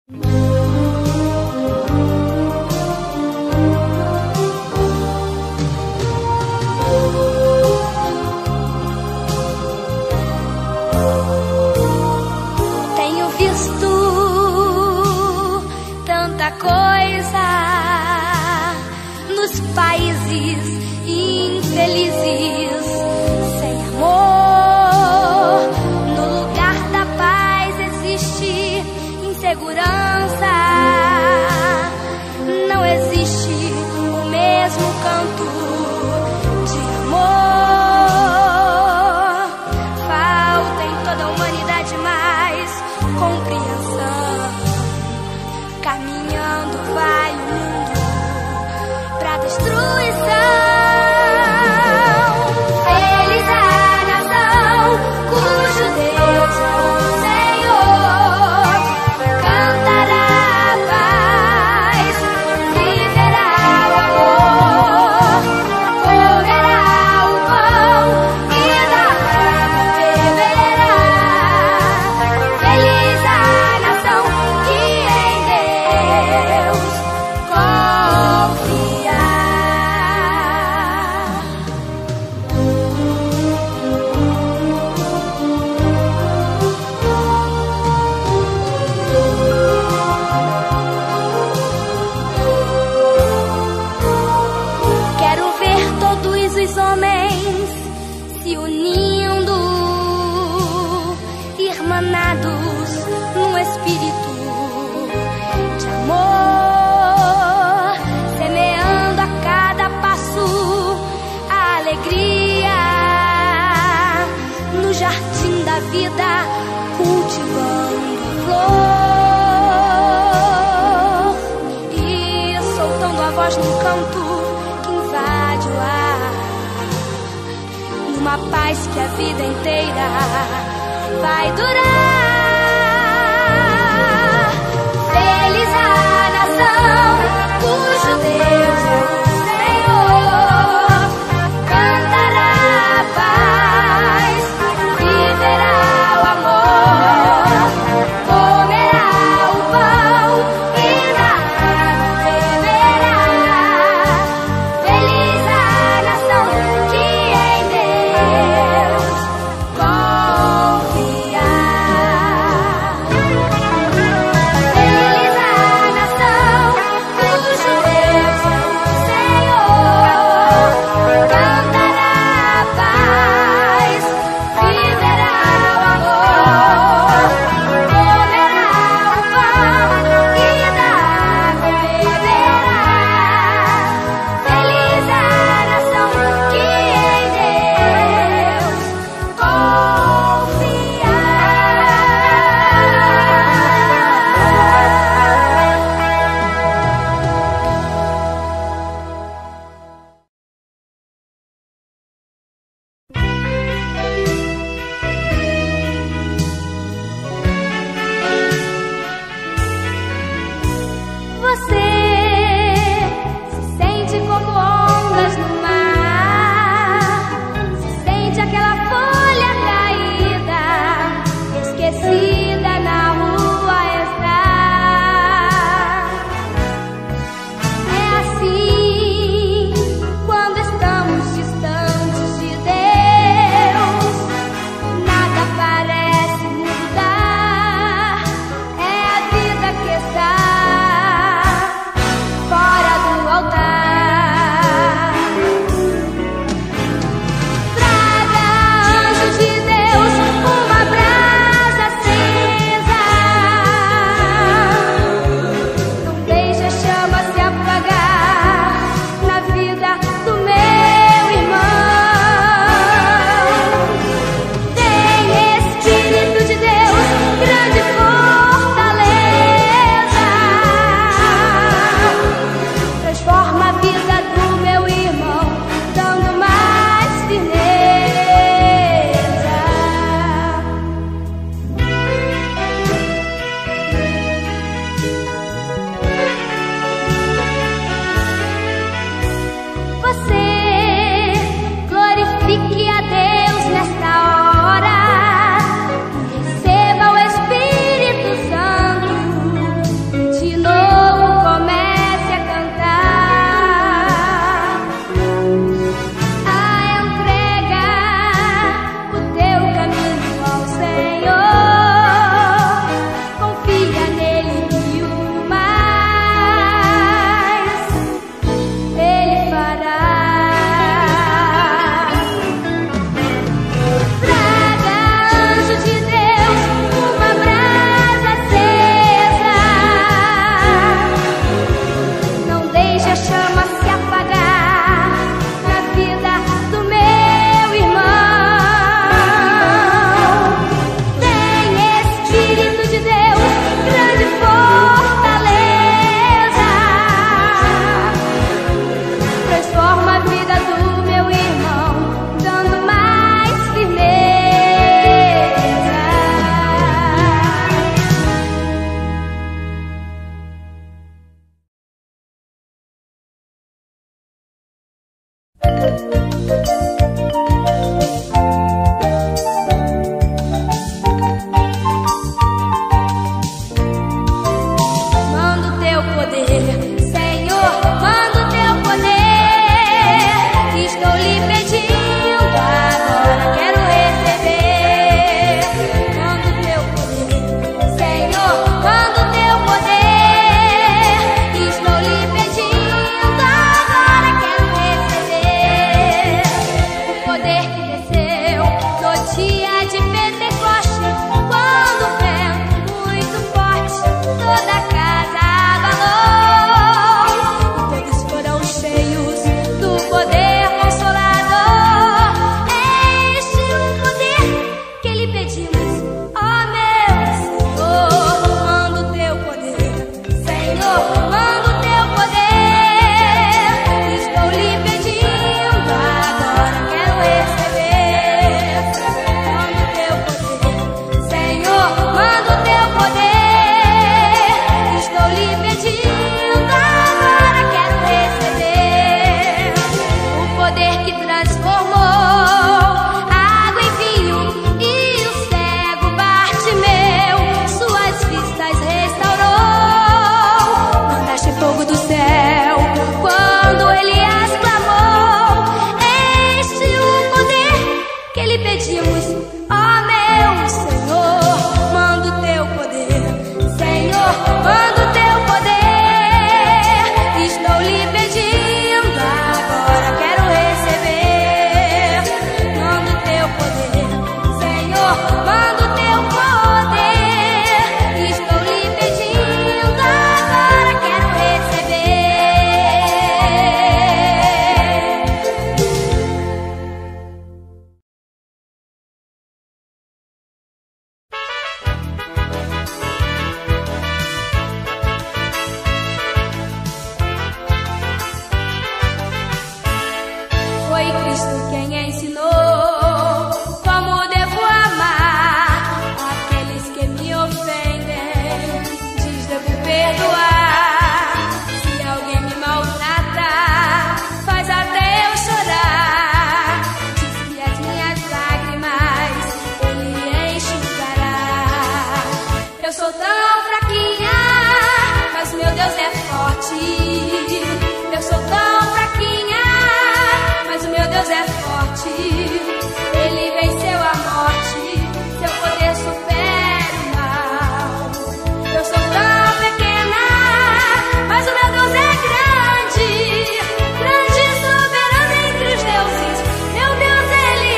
Tenho visto tanta coisa nos países infelizes, sem amor. No lugar da paz existe insegurança. Não existe o mesmo canto de amor. Falta em toda a humanidade mais compreensão. Caminhando vai o mundo pra destruição. Feliz a nação cujo Deus é o Senhor. Cantará a paz, viverá o amor, comerá o pão e da água beberá. Feliz a nação que em Deus confiar. Quero ver todos os homens se unindo, irmanados num espírito de amor, semeando a cada passo a alegria no jardim da vida, cultivando flor e soltando a voz num canto que invade o ar, numa paz que a vida inteira vai durar. Feliz a nação cujo Deus é o Senhor. Cantará a paz, viverá o amor, comerá o pão e da água beberá. Feliz a nação que em Deus confiar. perdoar. Se alguém me maltrata, faz até eu chorar. Diz que as minhas lágrimas Ele enxugará. Eu sou tão fraquinha, mas meu Deus é forte. Eu sou tão fraquinha, mas o meu Deus é forte. Ele venceu a morte, seu poder supera o mal. Eu sou tão pequena, mas o meu Deus é grande. Grande e soberano entre os deuses, meu Deus Ele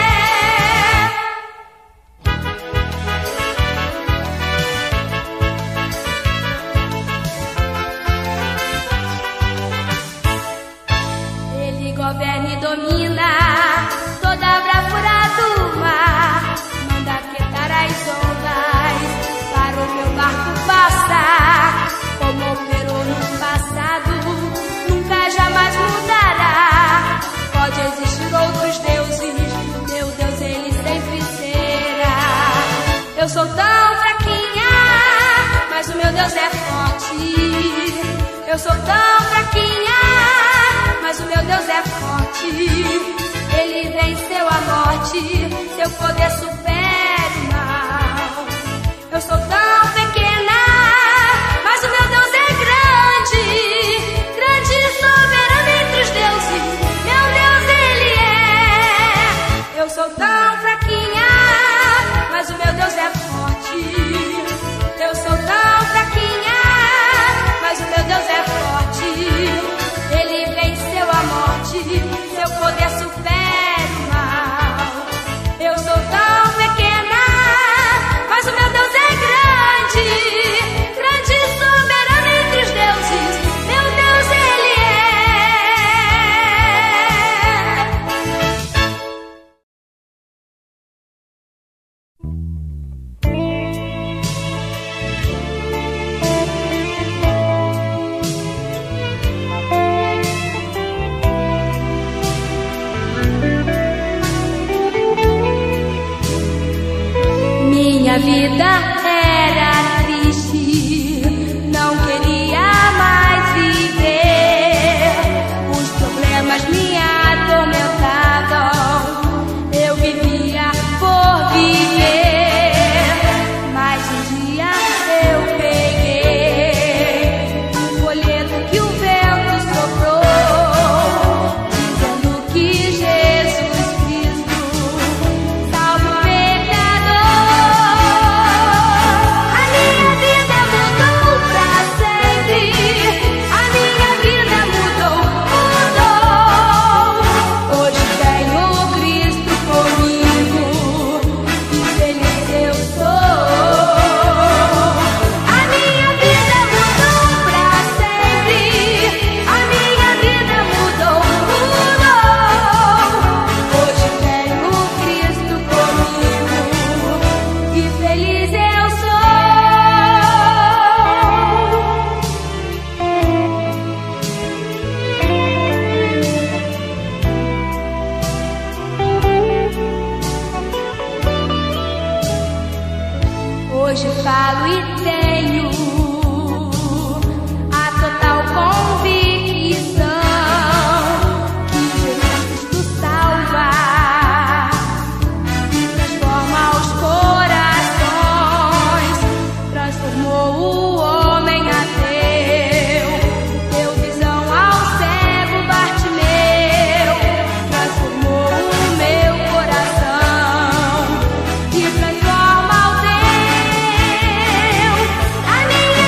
é. Ele governa e domina toda a bravura do mar. Manda aquietar as ondas para o meu barco passar. Como operou no passado, nunca jamais mudará. Pode existir outros deuses, meu Deus Ele sempre será. Eu sou tão fraquinha, mas o meu Deus é forte. Eu sou tão fraquinha, mas o meu Deus é forte. Ele venceu a morte, seu poder supera o mal. Eu sou tão pequena, mas o meu Deus é grande. Grande e soberano entre os deuses, meu Deus Ele é. Eu sou tão fraquinha, mas o meu Deus é forte. Eu sou tão fraquinha, mas o meu Deus é forte. Ele venceu a morte, seu poder supera o mal. Eu sou tão pequena, mas o meu Deus é grande. Grande e soberano entre os deuses, meu Deus Ele Minha vida era triste, não queria mais viver. Os problemas me atormentavam, eu vivia por viver. Mas um dia eu peguei um folheto que o vento soprou, dizendo que Jesus Cristo salva o pecador. Hoje falo e tenho a total convicção que Jesus Cristo salva e transforma os corações. Transformou o homem ateu, deu visão ao cego Bartimeu. Transformou o meu coração e transforma o teu. A minha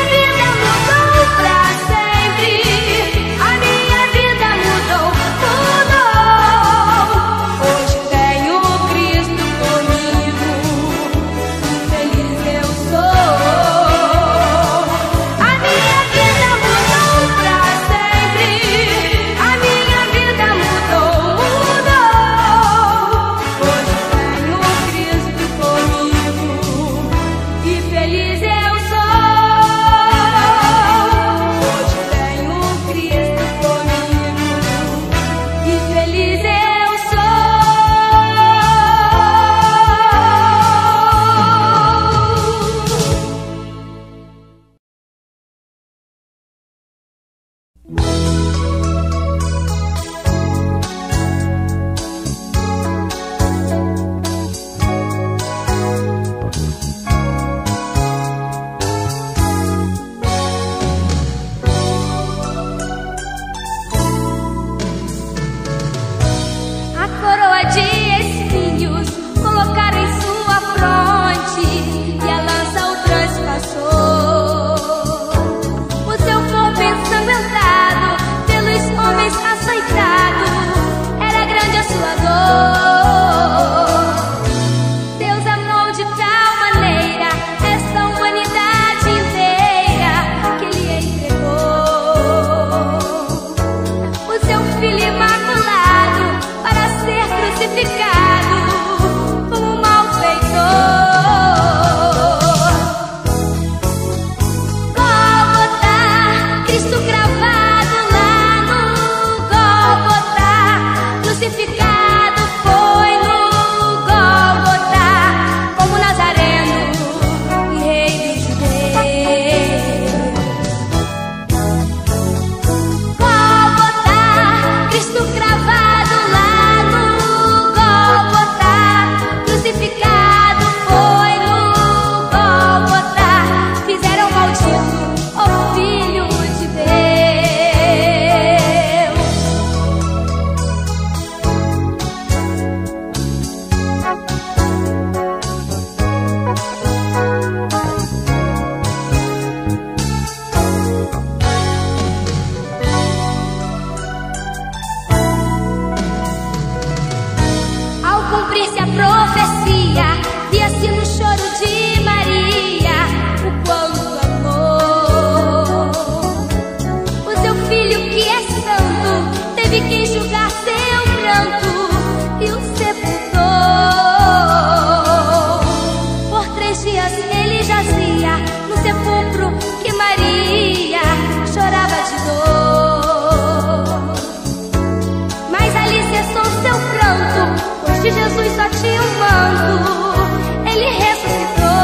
de um manto, ele ressuscitou.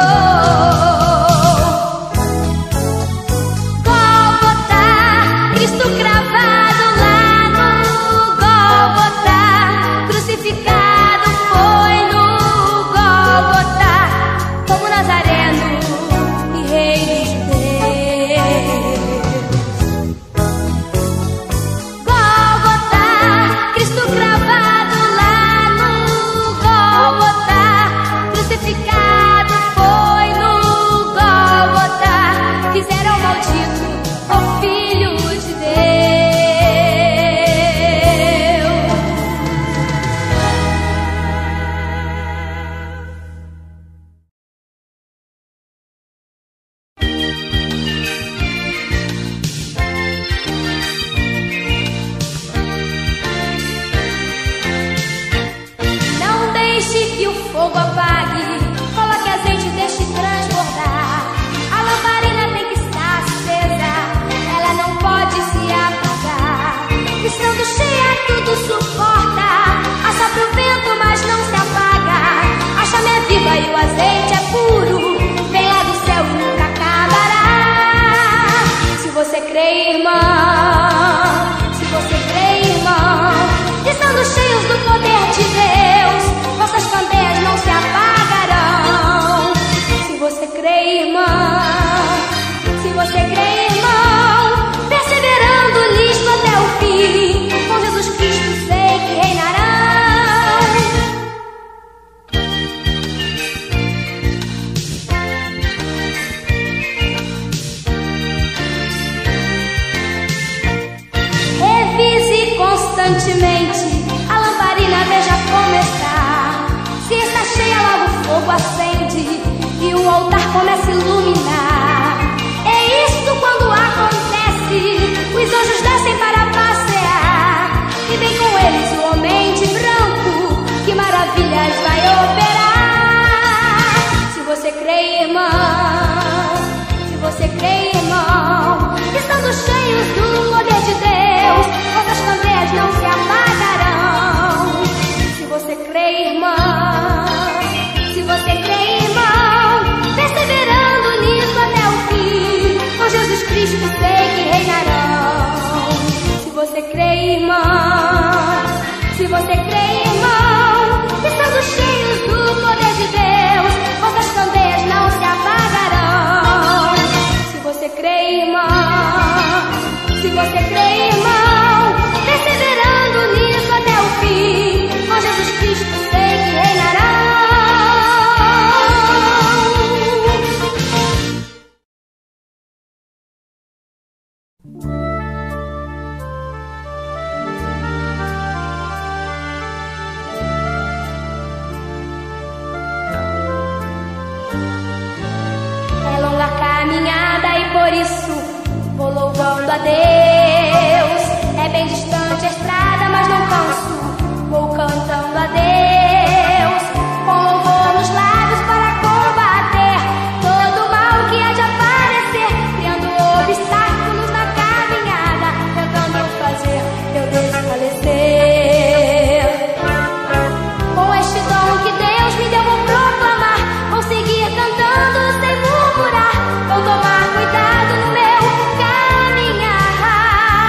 Gólgota, Cristo cravado lá no Gólgota, crucificado foi no Gólgota, como Nazareno e Rei dos Judeus. Gólgota, Cristo cravado lá no Gólgota, crucificado foi no Gólgota, fizeram maldito o Filho de Não deixe que o fogo apague, coloque azeite e deixe transbordar. A lamparina tem que estar acesa, ela não pode se apagar. Estando cheia tudo suporta, assopra o vento mas não se apaga. A chama é viva e o azeite é puro, vem lá do céu e nunca acabará. Se você crê, irmão, se você crê, irmão, estando cheios do poder de Deus, vossas candeias não se apagarão. Se você crê, irmão, se você crê, irmão, perseverando nisto até o fim, com Jesus Cristo sei que reinarão. Revise constantemente a lamparina, veja começar. Se está cheia, logo o fogo acende e o altar começa a iluminar. É isto quando acontece, os anjos descem para passear e vem com eles o homem de branco, que maravilhas vai operar. Se você crê, irmão, se você crê, irmão, estando cheios do poder de Deus, vossas candeias não se apagarão. Se você crê, irmão, se você crê, irmão, perseverando nisso até o fim, com Jesus Cristo sei que reinarão. Se você crê, irmão, se você crê, irmão, estando cheios do poder de Deus, vossas candeias não se apagarão. Se você crê, irmão, se você crê, irmão, perseverando nisso até o fim, com Jesus Cristo sei que reinarão. É longa a caminhada e por isso vou louvando a Deus. É bem distante a estrada, mas não canso, vou cantando a Deus, com louvor nos lábios para combater todo o mal que há de aparecer, criando obstáculos na caminhada, tentando fazer eu desfalecer. Com este dom que Deus me deu, vou proclamar, vou seguir cantando sem murmurar, vou tomar cuidado no meu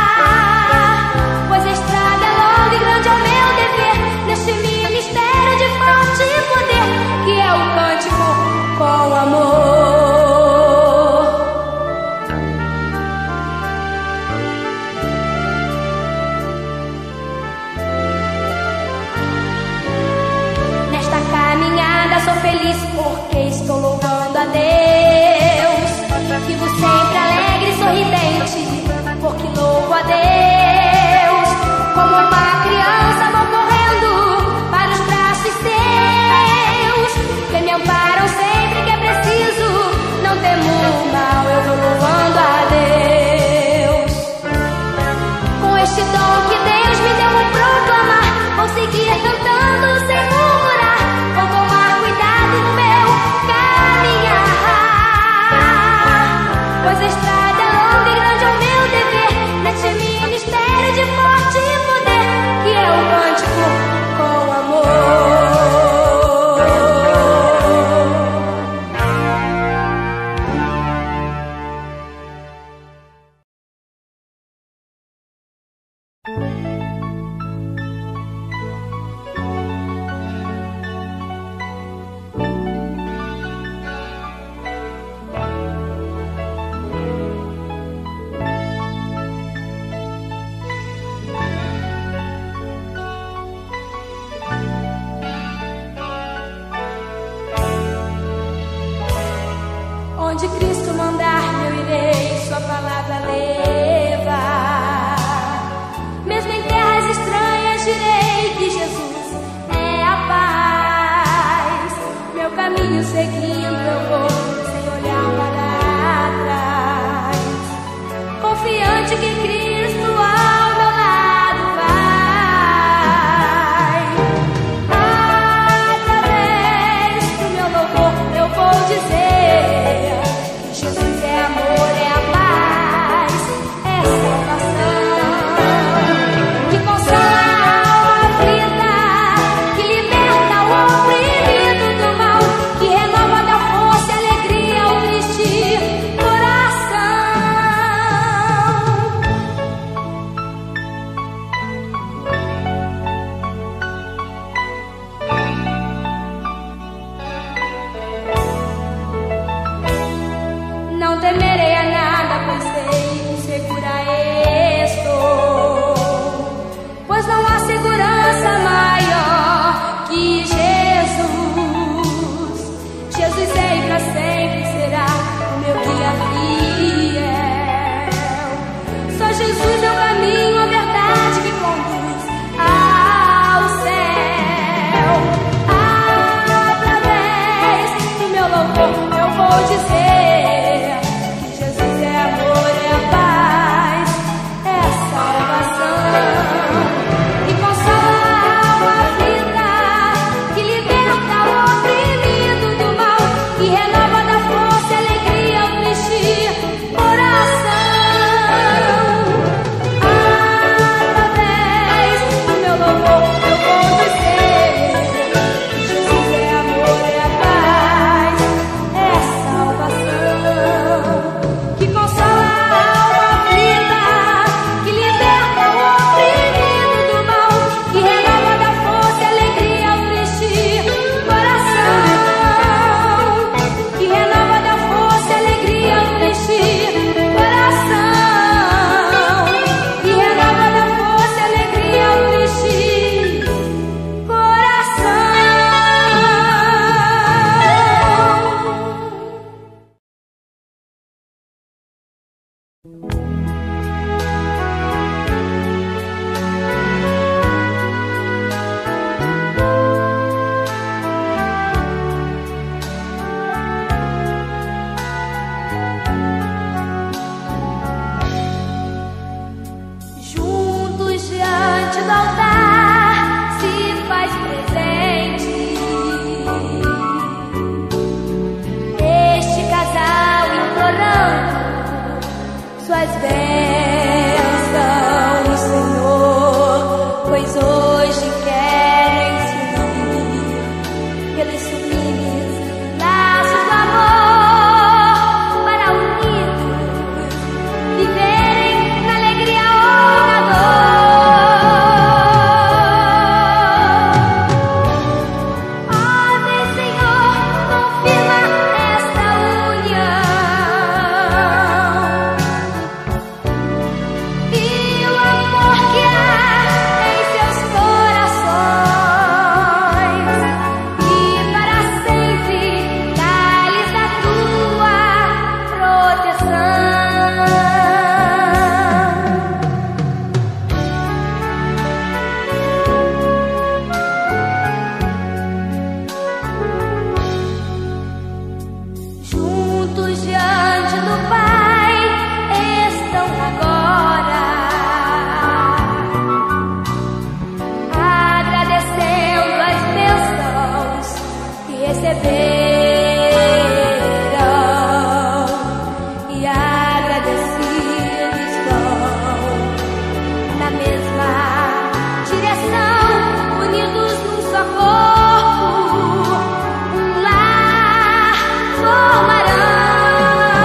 caminhar, pois a estrada é longa e grande é o meu dever, neste ministério de Onde Cristo mandar, eu irei, sua palavra levar. Mesmo em terras estranhas, direi que Jesus é a paz. Meu caminho seguindo, eu vou sem olhar para trás, confiante que Cristo ao meu lado vai. Através do meu louvor eu vou dizer que Jesus é amor, é a paz, é salvação, que consola a alma aflita, que liberta o oprimido do mal, que renova da força e alegria o triste coração. Não temerei a nada, pois sei que segura estou, pois não há segurança maior que Jesus. Jesus é e pra sempre será o meu guia fiel. Só Jesus é o caminho, a verdade que conduz ao céu. Através do meu louvor eu vou dizer que Jesus é amor, é a paz, é a salvação, que consola a alma aflita, que liberta o oprimido do mal, que renova da força e alegria o triste coração. Através do meu louvor eu vou dizer que Jesus é amor, é a paz, é a salvação, que consola a alma aflita, que liberta o oprimido do mal, que renova da força e alegria o triste coração, que renova da força e alegria o triste coração, que renova da força e alegria o triste coração. Juntos diante do altar se faz presente este casal implorando suas bênçãos, Senhor, pois hoje querem se unir pelos sublimes laços do amor, para unidos viverem na alegria ou na dor. Ó, vem, Senhor, confirma esta união e o amor que há em seus corações, e para sempre dá-lhes a tua proteção. Juntos diante do Pai estão agora, agradecendo as bênçãos que receberam, e agradecidos vão na mesma direção, unidos num só corpo, um lar formarão.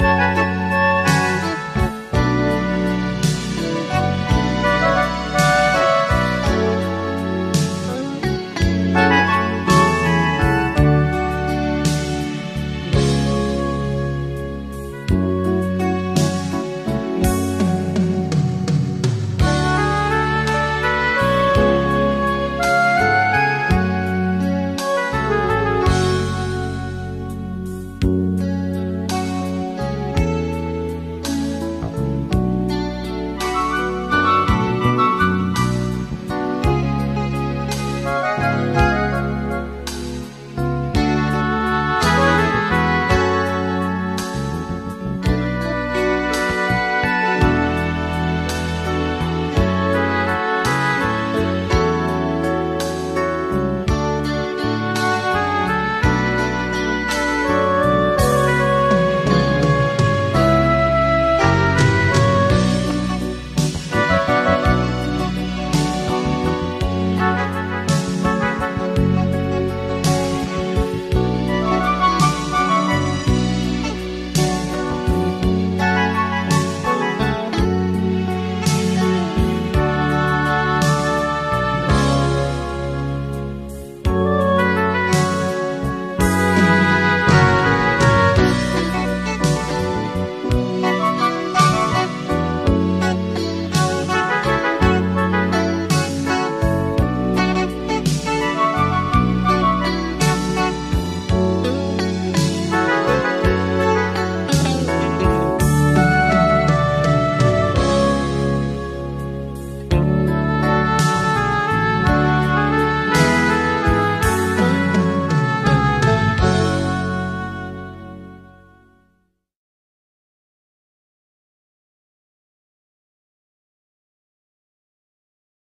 Música